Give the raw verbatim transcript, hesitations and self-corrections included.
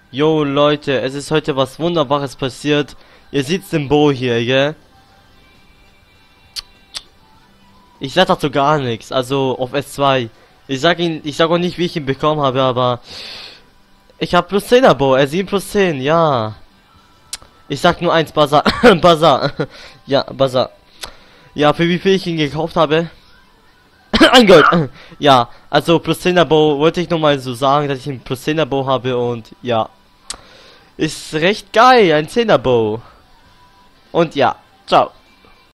Jo Leute, es ist heute was Wunderbares passiert. Ihr seht den Bo hier, gell? Ich sag dazu gar nichts, also auf S zwei. Ich sag ihn, ich sag auch nicht, wie ich ihn bekommen habe, aber ich hab plus zehner Bo, er sieben plus zehn, ja. Ich sag nur eins, Bazaar. Bazaar. Ja, Bazaar. Ja, für wie viel ich ihn gekauft habe? Ein Gold. Ja, also plus zehner Bo wollte ich nur mal so sagen, dass ich einen plus zehner Bo habe und ja. Ist recht geil, ein zehner Bo. Und ja, ciao.